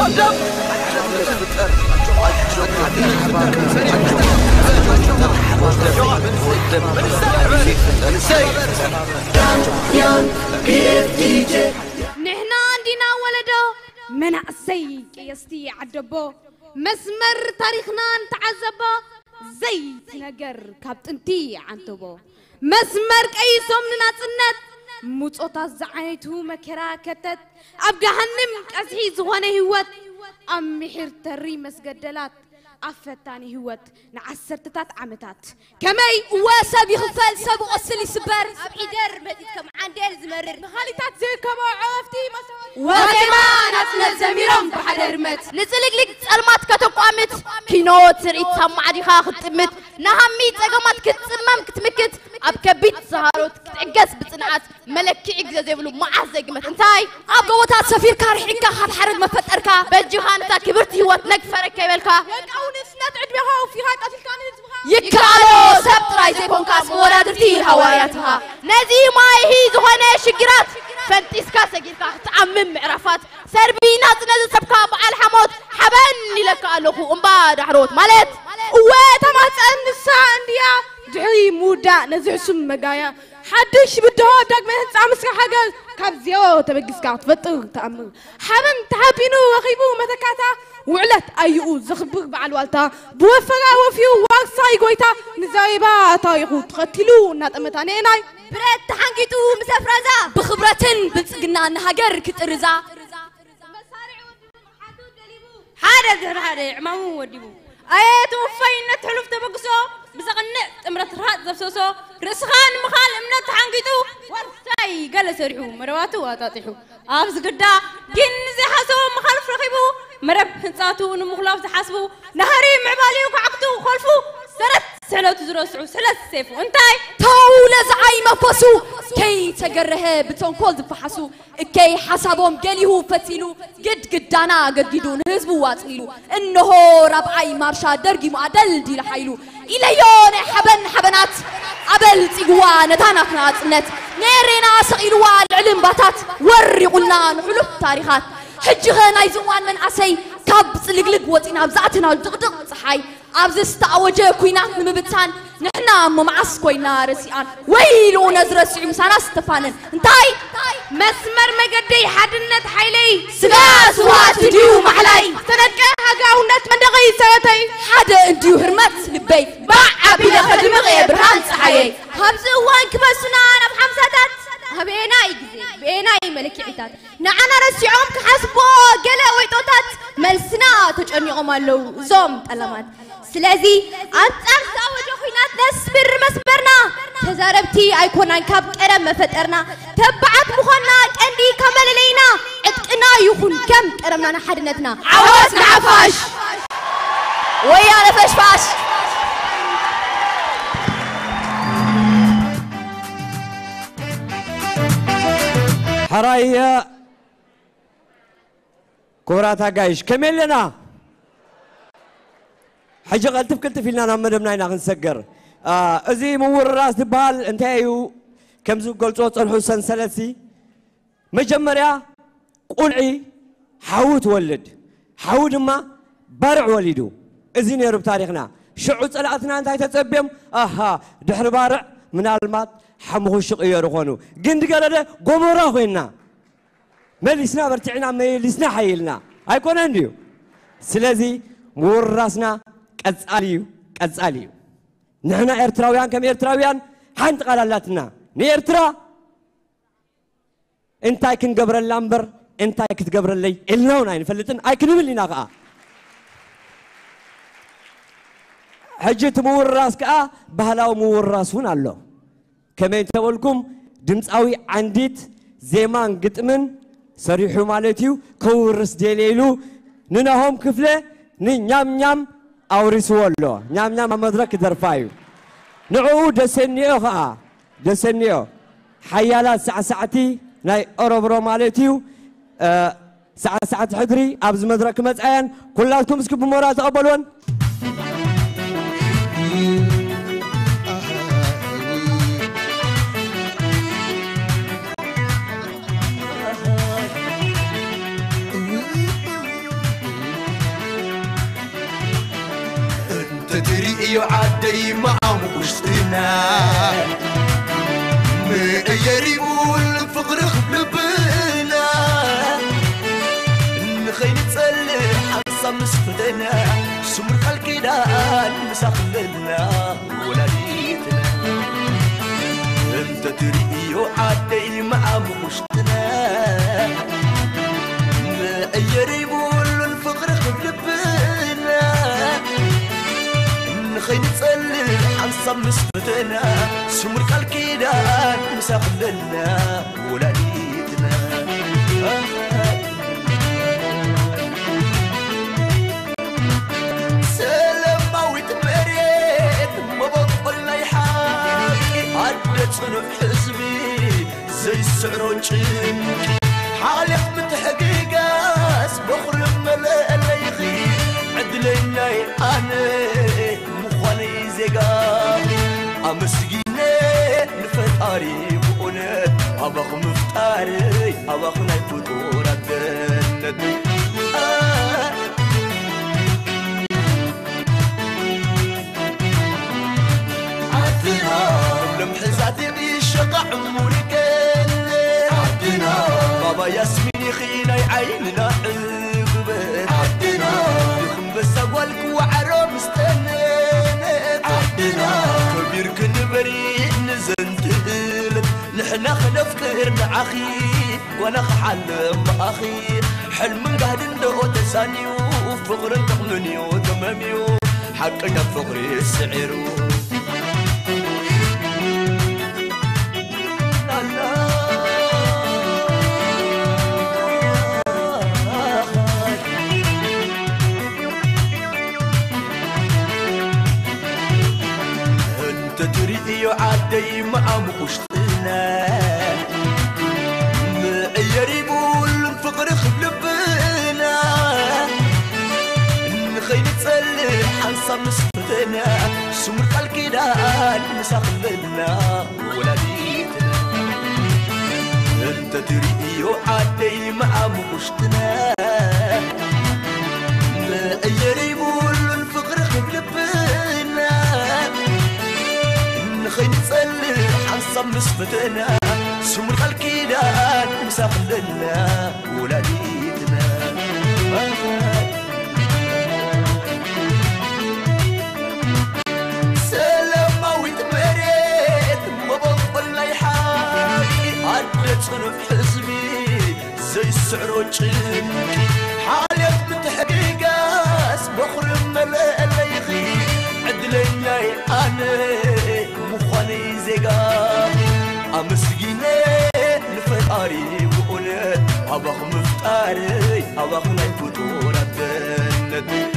نحنا عندنا ولدو من أسي كيستي عدبو مسمر تاريخنا نتعذبو زي نجر كابتنتي عنتبو مسمر كيسوم نناصنت موصوتا زعيتو مكرا كتت اب جهنم قزحي زغونه هوت ام محر تري مسجدلات أفتاني هوت نعسرتات عمتات كماي واسب يخفل سب أصلي سبر أبيدر بديتكم عندل زمرر مخالطات زي كما عرفتي مثلا وما نفس زميرهم بحدر مت نزلق لك المات كتقامت كينو تريد سمع دي خاطمت نهمي تقامت كتسمم كتمكت أبكبيت سهروت كتعجز بصنعات ملكي عجز يبلو معه زقمت انتاي أبقوتات سفير كارحينك خد حرد مفتركا بجهانتا كبرت هوت نقفرك كيبلكا نسنات عدبها وفيها قتل كان يكالو سبت رايزي كونكاس ولادرتي هواياتها نزي ما هي زغنة شجرات فانتسكا سجيركا تعمم معرفات سربينات نزل سبكا بعال حموت حبني لك ألوخو أمبا دحروت مالت وتمات النساء عنديا دعي مودا نزع سم مجايا حدش بدها دق من تعمسك حاجة كابزيو تبقى سكات فطر تأمر حبن تحبينو وخيبو متكاتا وعلت أيو زخبر بعد والتا بوفرا وفيو وارساي قويتا نزايبا طايقو تقتلو ناتمتاني ناي بريت تحنكيتو مسافرزا بخبرتن بلصقنا نهاجر كترزا حدا عمامو وديبو ايتو فاينة حلف تبقسو بزغنة امرت رات زفسوسو رسخان مخال امنت حنقيتو ورساي قال سريحو مرواتو واتاتيحو ابز قدا جن زي حاسو مخالف رخيبو مرب هنساتو نمخلاف تحاسبو نهاري معباليو كعقتو خلفو سرت سنة تزرسعو سلس سيفو انتاي تاولا زعاي مفاسو كي تقره بتون كل دفحسو كي حسابهم قاليهو فتيلو قد دانا قد قدون هزبو واتقيلو انه ربعي مارشا درقي معدل دي لحيلو إليون حبنات قبل تيقوا نتانا نات نيرينا سقيلوا العلم باتات وري قلنا نحلف تاريخات حجغنا يزوان من عسي كاب صلقلق وطينا بزعتنا الدقدق صحاي أبز استعوجه كوينا نمبتان نحنا ممعس كوينا رسيان ويلو نزر سعيم سانا استفانن انتاي مسمر مقدي حدنت حيلي سقا سوات ديو محلاي تنكا هقاونت من دغي سيتي حدا انديو هرمت لبي باع بلا خدم غير برهان صحايي هبز وان كبسنا انا بحمساتات بيناي ملكي عتاد نعنا رسيعهم كحسبو قلا ويطوتات ملسنا تجمعهم اللو زوم تلمات سلازي أنت أمسا وجوخينات نسبر مسبرنا تزاربتي أيكونان كاب كرم مفترنا تبعت مخنا كندي كمل لينا اتقنا يخون كم كرمنا حدنتنا عواز نعفاش ويا نفشفاش حرايا كورات هاجايش كمل لنا حاجة قلت بكلت فينا نعمل بناينا نسجر أزي مور راس بال انتهيو كم زوج قلت صوت الحسن سلسي مجمريا قلعي حاوت ولد حاود ما برع وليدو أزي نيرو بتاريخنا شعو طلعتنا انت تتبيم دحر بارع من المات حمو الشق يرخونو قند قال ده قمرا وينا مليسنا برتعنا مليسنا حيلنا هيكون عنديو سلازي مور راسنا قصاليو نحنا إرتراويان كم إرتراويان حنت قالاتنا نيرترا انتاي كن قبر اللامبر انتاي كت قبر اللي إلناون عين فلتن اي كنبل لنا قا حجة مور راس كا بهلاو مور راسون الله كما تقولكم دمصاوي عنديت زيمان قطمن صريحو مالتيو كورس ديليلو ننهم كفله نيام أوريسو الله نيام مدرك درفايو نعود دسنيو حيالات ساعتي ناي أوروبرو مالتيو ساعة حدري أبز مدرك متعين كلاتكم اسكب بمورا تقبلون عدي معهم وشتنا يريبون الفقر خبلبنا نخين تسلح حنصا مسفتنا سمر خالكيدان مساخلنا ولاديتنا انت تريو عدي معهم وشتنا يريبون الفقر خبلبنا نخين تسلح حنصا مسفتنا سمر خالكيدان مساخلنا ولاديتنا سلماويت مريت ما بطلنا يحاكي عدت صنف حزبي زي السعر وجنكي حالف متحقيقاس بخر ملأ ليغي عدلنا انا مخواني زيقامي امسكيني نفتاري بقولت ابخ مفتاري ابخ نيفطور الدنت لمحزاتي بيشقع مركل عدنا بابا ياسمين خينا عيننا عقبت عدنا يخم بس اقولك وعرو مستنيت عدنا كبير كن بريء نزنتلت نحنا خنفكرنا عخي وانا خحلم اخي حلم قاعد ندو تسانيو فقر تقننيو تماميو حقنا فقري السعيرو تريد عدي مع مقشتنا يريبوا الفقر خبلبنا نخين تسلح حنصا مسفتنا سمر خالكيدان مساخلنا ولاديتنا انت تريد عدي مع مقشتنا يريبوا الفقر خبلبنا خين تسلح حنصا مسفتنا سمر خالكيدان مساخلنا ولاديتنا سلماويت مريت ما بطلنا يحاكي عدت صنف حزبي زي السعر وجنكي حالف متحقيقاس بخر ملأ ليغي عدلنا انا مخواني زيقامي امسكيني نفتاري بقولت ابخ مفتاري ابخ نيفطور الدنت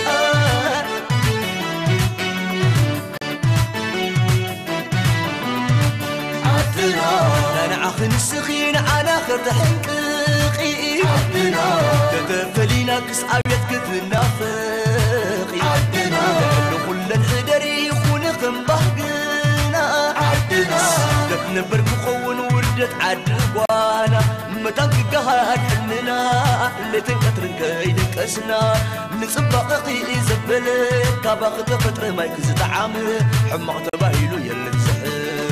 عدنا انا اخن السخين انا خرت حنققي عدنا تتفلينا كسعبيت كتنا فقي عدنا لكل الحدري خونق مبهقنا عدنا تتنبر مخون وردت عدقوانا متانك قهاد حننا اللي تنكترن كيدك اسنا نصبققي زبلت كاباق تفتر ما يكزت عامل حمق تبايلو يلي تسحل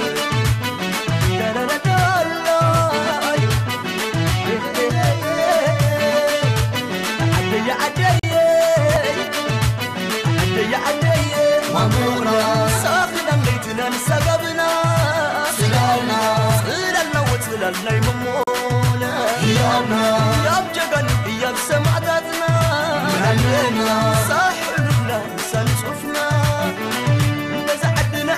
ممنونا ساخنا ميتنا نسقبنا سلالنا سلالنا وسلالنا يممونا يابنا ياب جغن ياب سمعتاتنا مهلنا صاحبنا نسان صفنا بس عدنا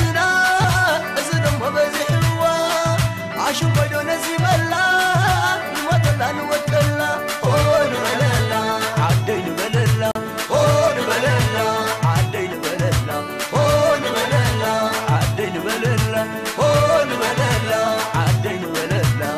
ازدم وبزحوا عاشوا بدون زملا وطلع نوكلنا قول بللا عدين بللا قول بللا عدين بللا قول بللا عدين بللا قول بللا عدين بللا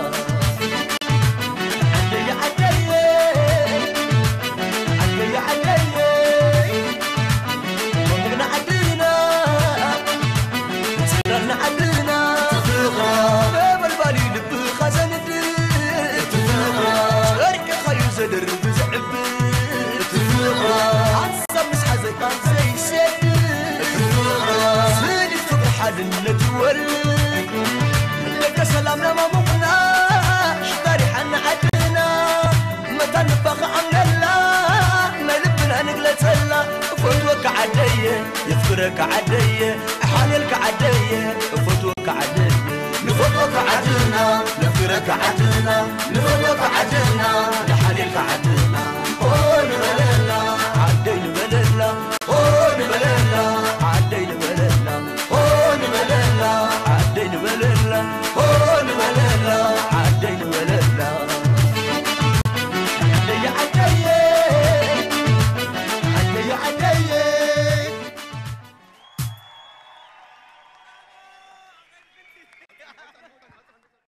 درب زعب عصب مسحة زي كان زي سيد سلامنا ما مقنا شطاري حنا عدنا متى نبغى عملنا ما لبنا نقلت هلا فتوك عدية يفكرك عدية حالك عدية فتوك عدية نفكرك عدنا نفكرك عدنا